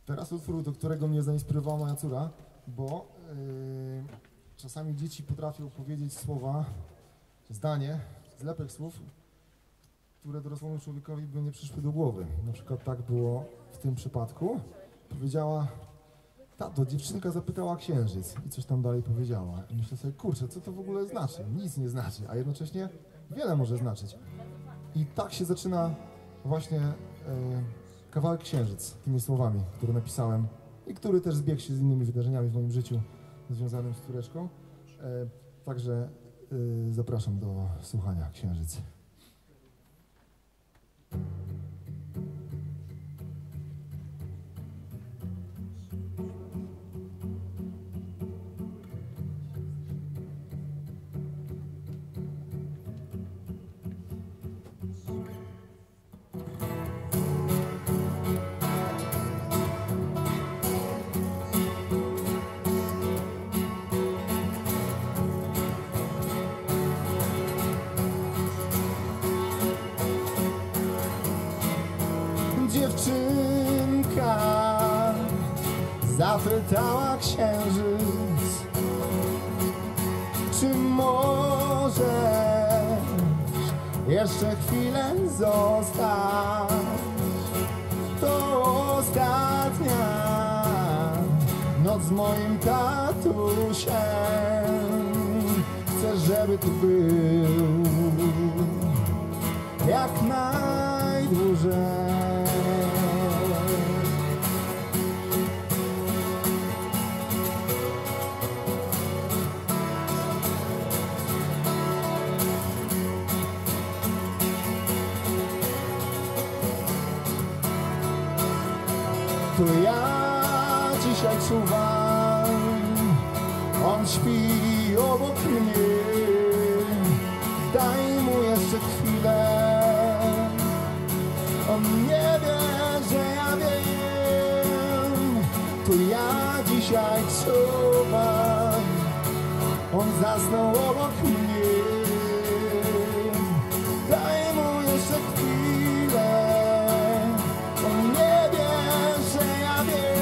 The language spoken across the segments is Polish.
Teraz utwór, do którego mnie zainspirowała moja córa, bo czasami dzieci potrafią powiedzieć słowa, zdanie, zlepek słów, które dorosłemu człowiekowi by nie przyszły do głowy. Na przykład tak było w tym przypadku. Powiedziała: tato, dziewczynka zapytała księżyc i coś tam dalej powiedziała. I myślę sobie, kurczę, co to w ogóle znaczy? Nic nie znaczy, a jednocześnie wiele może znaczyć. I tak się zaczyna właśnie kawałek Księżyc, tymi słowami, które napisałem i który też zbiegł się z innymi wydarzeniami w moim życiu związanym z córeczką. Także zapraszam do słuchania Księżyc. Dziewczynka zapytała księżyc, czy możesz jeszcze chwilę zostać? To ostatnia noc z moim tatusiem. Chcę, żeby tu był jak najdłużej. To ja dzisiaj czuwam, on śpi obok mnie. Daj mu jeszcze chwilę, on nie wie, że ja wiem. To ja dzisiaj czuwam, on zasnął obok mnie. Daj mu jeszcze chwilę, on nie wie, że ja wiem.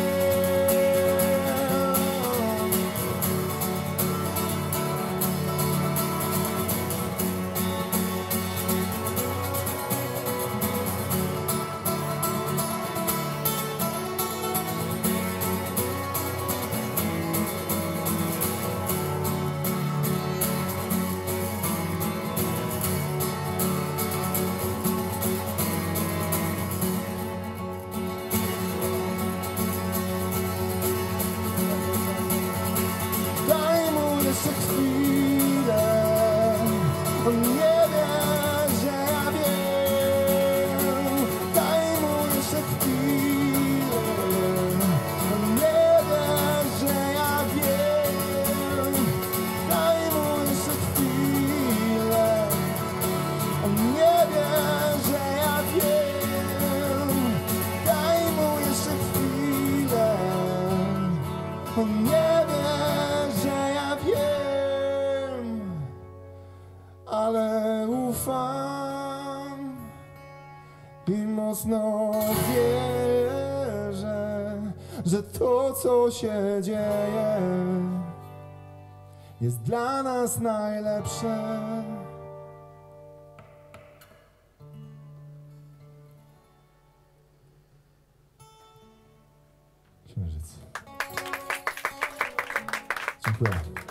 Jeszcze chwilę, on nie wie, że ja wiem. Daj mu jeszcze chwilę, on nie wie, że ja wiem. Daj mu jeszcze chwilę, on nie wie, że ja wiem. Daj mu jeszcze chwilę, on nie wie, że ja wiem, ale ufam i mocno wierzę, że to, co się dzieje, jest dla nas najlepsze. Księżyc. Dziękuję.